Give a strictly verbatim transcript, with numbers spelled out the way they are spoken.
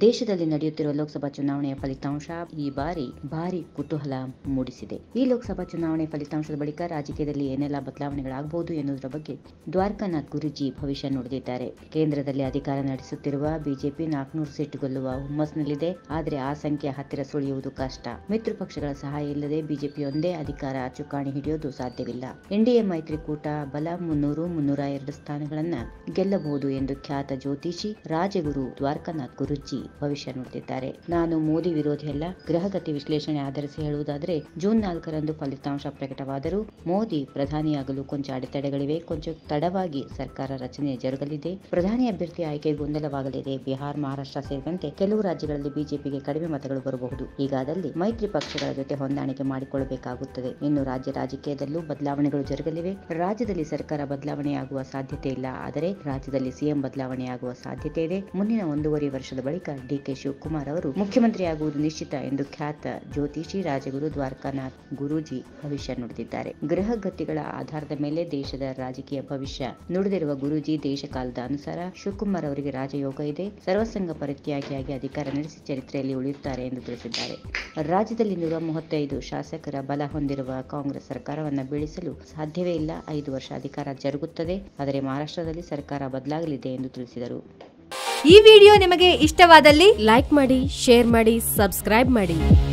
ದೇಶದಲ್ಲಿ ನಡೆಯುತ್ತಿರುವ ಲೋಕಸಭಾ ಚುನಾವಣೆಯ ಫಲಿತಾಂಶ ಈ ಬಾರಿ ಭಾರಿ ಕುತೂಹಲ ಮೂಡಿಸಿದೆ. ಈ ಲೋಕಸಭಾ ಚುನಾವಣೆ ಫಲಿತಾಂಶದ ಬಳಿಕ ರಾಜಕೀಯದಲ್ಲಿ ಏನೆಲ್ಲ ಬದಲಾವಣೆಗಳಾಗಬಹುದು ಎನ್ನುವುದರ ಬಗ್ಗೆ ದ್ವಾರಕಾನಾಥ್ ಗುರೂಜಿ ಭವಿಷ್ಯ ನುಡಿದಿದ್ದಾರೆ. ಕೇಂದ್ರದಲ್ಲಿ ಅಧಿಕಾರ ನಡೆಸುತ್ತಿರುವ ಬಿಜೆಪಿ ನಾಲ್ಕುನೂರು ಸೀಟು ಗೆಲ್ಲುವ ಹುಮ್ಮಸ್ನಲ್ಲಿದೆ. ಆದರೆ ಆ ಸಂಖ್ಯೆ ಹತ್ತಿರ ಸುಳಿಯುವುದು ಕಷ್ಟ. ಮಿತ್ರ ಪಕ್ಷಗಳ ಸಹಾಯ ಇಲ್ಲದೆ ಬಿಜೆಪಿಯೊಂದೇ ಅಧಿಕಾರ ಚುಕ್ಕಾಣಿ ಹಿಡಿಯೋದು ಸಾಧ್ಯವಿಲ್ಲ. ಎನ್ಡಿಎ ಮೈತ್ರಿಕೂಟ ಬಲ ಮುನ್ನೂರು ಮುನ್ನೂರ ಎರಡು ಸ್ಥಾನಗಳನ್ನ ಗೆಲ್ಲಬಹುದು ಎಂದು ಖ್ಯಾತ ಜ್ಯೋತಿಷಿ ರಾಜಗುರು ದ್ವಾರಕಾನಾಥ್ ಗುರೂಜಿ ಭವಿಷ್ಯ ನುಡಿದಿದ್ದಾರೆ. ನಾನು ಮೋದಿ ವಿರೋಧಿಯಲ್ಲ. ಗ್ರಹಗತಿ ವಿಶ್ಲೇಷಣೆ ಆಧರಿಸಿ ಹೇಳುವುದಾದರೆ ಜೂನ್ ನಾಲ್ಕರಂದು ಫಲಿತಾಂಶ ಪ್ರಕಟವಾದರೂ ಮೋದಿ ಪ್ರಧಾನಿಯಾಗಲು ಕೊಂಚ ಅಡೆತಡೆಗಳಿವೆ. ಕೊಂಚ ತಡವಾಗಿ ಸರ್ಕಾರ ರಚನೆ ಜರುಗಲಿದೆ. ಪ್ರಧಾನಿ ಅಭ್ಯರ್ಥಿ ಆಯ್ಕೆ ಗೊಂದಲವಾಗಲಿದೆ. ಬಿಹಾರ, ಮಹಾರಾಷ್ಟ್ರ ಸೇರಿದಂತೆ ಕೆಲವು ರಾಜ್ಯಗಳಲ್ಲಿ ಬಿಜೆಪಿಗೆ ಕಡಿಮೆ ಮತಗಳು ಬರಬಹುದು. ಹೀಗಾದಲ್ಲಿ ಮೈತ್ರಿ ಪಕ್ಷಗಳ ಜೊತೆ ಹೊಂದಾಣಿಕೆ ಮಾಡಿಕೊಳ್ಳಬೇಕಾಗುತ್ತದೆ. ಇನ್ನು ರಾಜ್ಯ ರಾಜಕೀಯದಲ್ಲೂ ಬದಲಾವಣೆಗಳು ಜರುಗಲಿವೆ. ರಾಜ್ಯದಲ್ಲಿ ಸರ್ಕಾರ ಬದಲಾವಣೆಯಾಗುವ ಸಾಧ್ಯತೆ ಇಲ್ಲ. ಆದರೆ ರಾಜ್ಯದಲ್ಲಿ ಸಿಎಂ ಬದಲಾವಣೆಯಾಗುವ ಸಾಧ್ಯತೆ ಇದೆ. ಮುಂದಿನ ಒಂದೂವರೆ ವರ್ಷದ ಬಳಿಕ ಡಿಕೆ ಶಿವಕುಮಾರ್ ಅವರು ಮುಖ್ಯಮಂತ್ರಿಯಾಗುವುದು ನಿಶ್ಚಿತ ಎಂದು ಖ್ಯಾತ ಜ್ಯೋತಿಷಿ ರಾಜಗುರು ದ್ವಾರಕಾನಾಥ್ ಗುರೂಜಿ ಭವಿಷ್ಯ ನುಡಿದಿದ್ದಾರೆ. ಗ್ರಹಗತಿಗಳ ಆಧಾರದ ಮೇಲೆ ದೇಶದ ರಾಜಕೀಯ ಭವಿಷ್ಯ ನುಡಿದಿರುವ ಗುರೂಜಿ ದೇಶ ಕಾಲದ ಅನುಸಾರ ಶಿವಕುಮಾರ್ ಅವರಿಗೆ ರಾಜಯೋಗ ಇದೆ. ಸರ್ವಸಂಗ ಪರಿತ್ಯಾಗಿಯಾಗಿ ಅಧಿಕಾರ ನಡೆಸಿ ಚರಿತ್ರೆಯಲ್ಲಿ ಉಳಿಯುತ್ತಾರೆ ಎಂದು ತಿಳಿಸಿದ್ದಾರೆ. ರಾಜ್ಯದಲ್ಲಿ ನೂರ ಮೂವತ್ತೈದು ಶಾಸಕರ ಬಲ ಹೊಂದಿರುವ ಕಾಂಗ್ರೆಸ್ ಸರ್ಕಾರವನ್ನು ಬೀಳಿಸಲು ಸಾಧ್ಯವೇ ಇಲ್ಲ. ಐದು ವರ್ಷ ಅಧಿಕಾರ ಜರುಗುತ್ತದೆ. ಆದರೆ ಮಹಾರಾಷ್ಟ್ರದಲ್ಲಿ ಸರ್ಕಾರ ಬದಲಾಗಲಿದೆ ಎಂದು ತಿಳಿಸಿದರು. ಈ ವಿಡಿಯೋ ನಿಮಗೆ ಇಷ್ಟವಾದಲ್ಲಿ ಲೈಕ್ ಮಾಡಿ, ಶೇರ್ ಮಾಡಿ, ಸಬ್ಸ್ಕ್ರೈಬ್ ಮಾಡಿ.